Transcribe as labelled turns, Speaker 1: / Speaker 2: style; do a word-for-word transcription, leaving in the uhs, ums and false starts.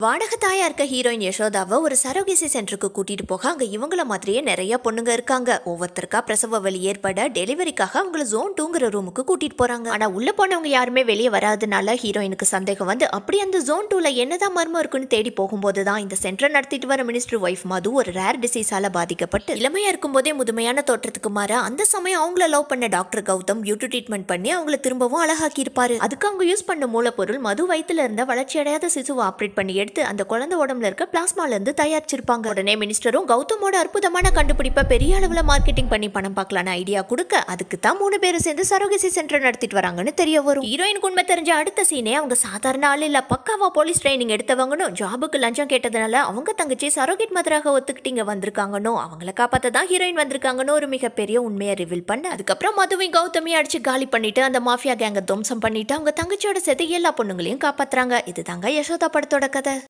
Speaker 1: வாடகை தாயா இருக்க ஹீரோயின் யசோதாவை ஒரு சரோகேசி சென்டருக்கு கூட்டிட்டு போக அங்க இவங்கள மாதிரியே நிறைய பொண்ணுங்க இருக்காங்க. ஒவ்வொருத்தருக்கா பிரசவ வலி ஏற்பட டெலிவரிக்காக அவங்கள ஜோன் டூங்கிற ரூமுக்கு கூட்டிட்டு போறாங்க. ஆனா உள்ள போனவங்க யாருமே வெளியே வராதனால ஹீரோயினுக்கு சந்தேகம் வந்து அப்படி அந்த ஜோன் டூல என்னதான் மர்மம் இருக்குன்னு தேடி போகும்போதுதான் இந்த சென்டரை நடத்திட்டு வர மினிஸ்டர் ஒய்ஃப் மது ஒரு ரேர் டிசீஸால பாதிக்கப்பட்டு இளமையா இருக்கும் போதே முதுமையான தோற்றத்துக்கு மாற அந்த சமயம் அவங்கள லவ் பண்ண டாக்டர் கௌதம் பியூட்டி ட்ரீட்மெண்ட் பண்ணி அவங்கள திரும்பவும் அழகாக்கி இருப்பாரு. அதுக்கு அவங்க யூஸ் பண்ண மூலப்பொருள் மது வயிற்றுல இருந்த வளர்ச்சி அடையாத சிசுவை ஆப்ரேட் பண்ணி எடுத்து அந்த குழந்தை உடம்புல இருக்க பிளாஸ்மால இருந்து தயாரிச்சிருப்பாங்க. உடனே மினிஸ்டரும் கௌதமோட அற்புதமான கண்டுபிடிப்பை பெரிய அளவுல மார்க்கெட்டிங் பண்ணி பணம் பார்க்கலான்னு ஐடியா கொடுக்க அதுக்கு தான் மூணு பேரும் சேர்ந்து சரோகேசி சென்டர் நடத்திட்டு வராங்கன்னு தெரிய வரும். ஹீரோயினுக்கு உண்மை தெரிஞ்ச அடுத்த சீனே அவங்க சாதாரண ஆள் இல்ல, பக்காவா போலீஸ் ட்ரைனிங் எடுத்தவங்கன்னு ஜாபுக்கு லஞ்சம் கேட்டதுனால அவங்க தங்கச்சி சரோகேட் மதராக ஒத்துக்கிட்டீங்க வந்திருக்காங்கன்னு அவங்கள காப்பாத்த தான் ஹீரோயின் வந்திருக்காங்கன்னு ஒரு மிகப்பெரிய உண்மையை ரிவீல் பண்ண அதுக்கப்புறம் மதுவையும் கௌதமியும் அடிச்சு காலி பண்ணிட்டு அந்த மாஃபியா கேங்க துவம்சம் பண்ணிட்டு அவங்க தங்கச்சியோட சேர்த்து எல்லா பொண்ணுங்களையும் காப்பாத்துறாங்க. இதுதாங்க யசோதா படத்தோட கதை.